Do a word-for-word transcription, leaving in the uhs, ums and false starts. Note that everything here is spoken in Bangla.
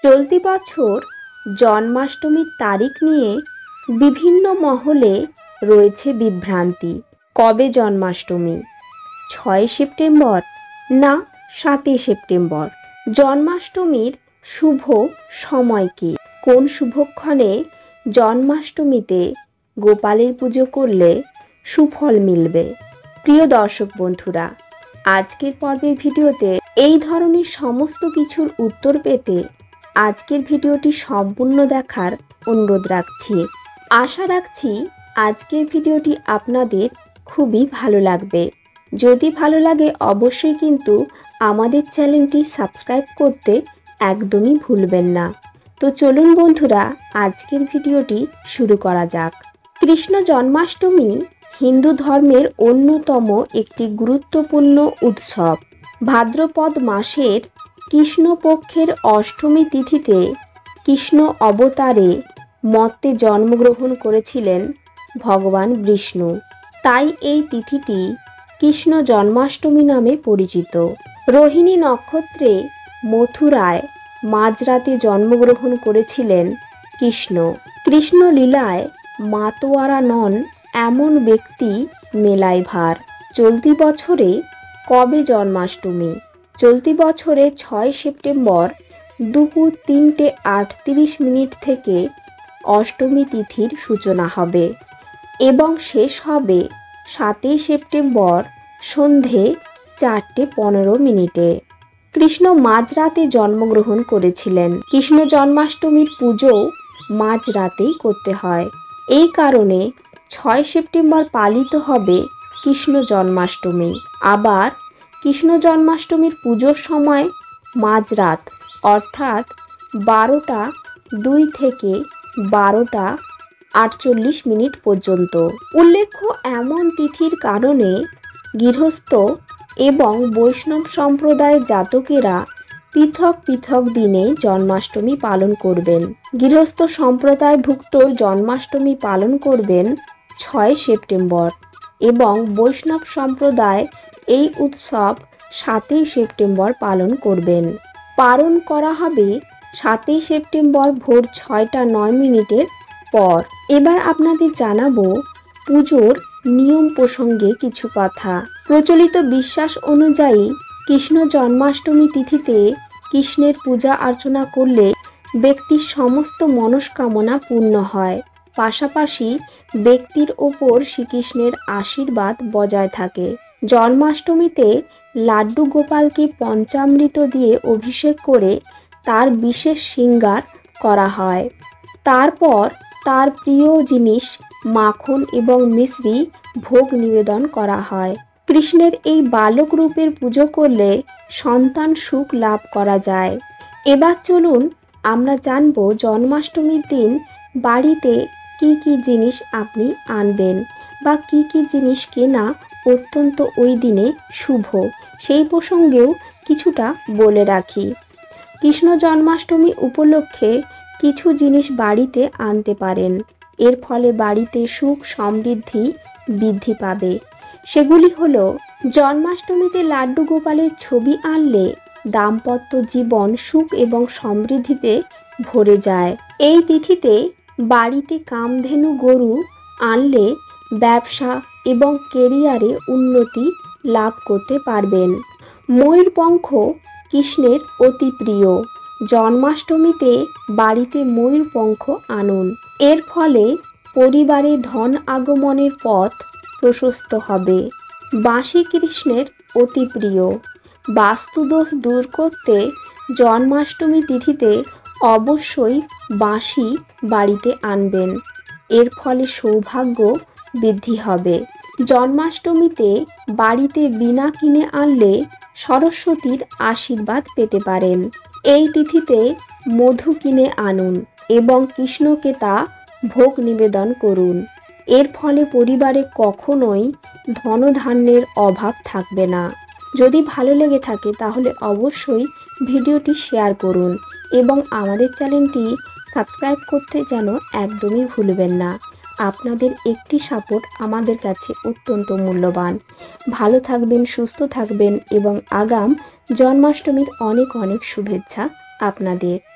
চলতি বছর জন্মাষ্টমীর তারিখ নিয়ে বিভিন্ন মহলে রয়েছে বিভ্রান্তি। কবে জন্মাষ্টমী? ছয় সেপ্টেম্বর না সাতই সেপ্টেম্বর? জন্মাষ্টমীর শুভ সময় কি? কোন শুভক্ষণে জন্মাষ্টমীতে গোপালের পুজো করলে সুফল মিলবে? প্রিয় দর্শক বন্ধুরা, আজকের পর্বের ভিডিওতে এই ধরনের সমস্ত কিছুর উত্তর পেতে আজকের ভিডিওটি সম্পূর্ণ দেখার অনুরোধ রাখছি। আশা রাখছি আজকের ভিডিওটি আপনাদের খুবই ভালো লাগবে। যদি ভালো লাগে অবশ্যই কিন্তু আমাদের চ্যানেলটি সাবস্ক্রাইব করতে একদমই ভুলবেন না। তো চলুন বন্ধুরা, আজকের ভিডিওটি শুরু করা যাক। কৃষ্ণ জন্মাষ্টমী হিন্দু ধর্মের অন্যতম একটি গুরুত্বপূর্ণ উৎসব। ভাদ্রপদ মাসের কৃষ্ণপক্ষের অষ্টমী তিথিতে কৃষ্ণ অবতারে মর্তে জন্মগ্রহণ করেছিলেন ভগবান বিষ্ণু। তাই এই তিথিটি কৃষ্ণ জন্মাষ্টমী নামে পরিচিত। রোহিণী নক্ষত্রে মথুরায় মাঝরাতে জন্মগ্রহণ করেছিলেন কৃষ্ণ। কৃষ্ণ লীলায় মাতোয়ারা নন এমন ব্যক্তি মেলায় ভার। চলতি বছরে কবে জন্মাষ্টমী? চলতি বছরে ছয় সেপ্টেম্বর দুপুর তিনটে আটত্রিশ মিনিট থেকে অষ্টমী তিথির সূচনা হবে এবং শেষ হবে সাতই সেপ্টেম্বর সন্ধে চারটে পনেরো মিনিটে। কৃষ্ণ মাঝরাতে জন্মগ্রহণ করেছিলেন। কৃষ্ণ জন্মাষ্টমীর পুজো মাঝরাতেই করতে হয়। এই কারণে ছয় সেপ্টেম্বর পালিত হবে কৃষ্ণ জন্মাষ্টমী। আবার কৃষ্ণ জন্মাষ্টমীর পুজোর সময় মাঝরাত অর্থাৎ বারোটা দুই থেকে বারোটা আটচল্লিশ মিনিট পর্যন্ত। উল্লেখ্য, এমন তিথির কারণে গৃহস্থ এবং বৈষ্ণব সম্প্রদায়ের জাতকেরা পৃথক পৃথক দিনে জন্মাষ্টমী পালন করবেন। গৃহস্থ সম্প্রদায়ভুক্ত জন্মাষ্টমী পালন করবেন ছয় সেপ্টেম্বর এবং বৈষ্ণব সম্প্রদায় এই উৎসব সাতই সেপ্টেম্বর পালন করবেন। পালন করা হবে সাতই সেপ্টেম্বর ভোর ছয়টা নয় মিনিটের পর। এবার আপনাদের জানাবো পুজোর নিয়ম প্রসঙ্গে কিছু কথা। প্রচলিত বিশ্বাস অনুযায়ী কৃষ্ণ জন্মাষ্টমী তিথিতে কৃষ্ণের পূজা অর্চনা করলে ব্যক্তির সমস্ত মনস্কামনা পূর্ণ হয়। পাশাপাশি ব্যক্তির ওপর শ্রীকৃষ্ণের আশীর্বাদ বজায় থাকে। জন্মাষ্টমীতে লাড্ডু গোপালকে পঞ্চামৃত দিয়ে অভিষেক করে তার বিশেষ শৃঙ্গার করা হয়। তারপর তার প্রিয় জিনিস মাখন এবং মিশ্রি ভোগ নিবেদন করা হয়। কৃষ্ণের এই বালক রূপের পুজো করলে সন্তান সুখ লাভ করা যায়। এবার চলুন আমরা জানব জন্মাষ্টমীর দিন বাড়িতে কি কি জিনিস আপনি আনবেন বা কি কি জিনিস কেনা অত্যন্ত ওই দিনে শুভ, সেই প্রসঙ্গেও কিছুটা বলে রাখি। কৃষ্ণ জন্মাষ্টমী উপলক্ষে কিছু জিনিস বাড়িতে আনতে পারেন। এর ফলে বাড়িতে সুখ সমৃদ্ধি বৃদ্ধি পাবে। সেগুলি হলো, জন্মাষ্টমীতে লাড্ডু গোপালের ছবি আনলে দাম্পত্য জীবন সুখ এবং সমৃদ্ধিতে ভরে যায়। এই তিথিতে বাড়িতে কামধেনু গরু আনলে ব্যবসা এবং কেরিয়ারে উন্নতি লাভ করতে পারবেন। ময়ূরপঙ্খ কৃষ্ণের অতি প্রিয়। জন্মাষ্টমীতে বাড়িতে ময়ূরপঙ্খ আনুন। এর ফলে পরিবারে ধন আগমনের পথ প্রশস্ত হবে। বাঁশি কৃষ্ণের অতি প্রিয়। বাস্তুদোষ দূর করতে জন্মাষ্টমী তিথিতে অবশ্যই বাঁশি বাড়িতে আনবেন। এর ফলে সৌভাগ্য বৃদ্ধি হবে। জন্মাষ্টমীতে বাড়িতে বীণা কিনে আনলে সরস্বতীর আশীর্বাদ পেতে পারেন। এই তিথিতে মধু কিনে আনুন এবং কৃষ্ণকে তা ভোগ নিবেদন করুন। এর ফলে পরিবারে কখনোই ধনধান্যের অভাব থাকবে না। যদি ভালো লেগে থাকে তাহলে অবশ্যই ভিডিওটি শেয়ার করুন এবং আমাদের চ্যানেলটি সাবস্ক্রাইব করতে যেন একদমই ভুলবেন না। আপনাদের একটি সাপোর্ট আমাদের কাছে অত্যন্ত মূল্যবান। ভালো থাকবেন, সুস্থ থাকবেন এবং আগাম জন্মাষ্টমীর অনেক অনেক শুভেচ্ছা আপনাদের।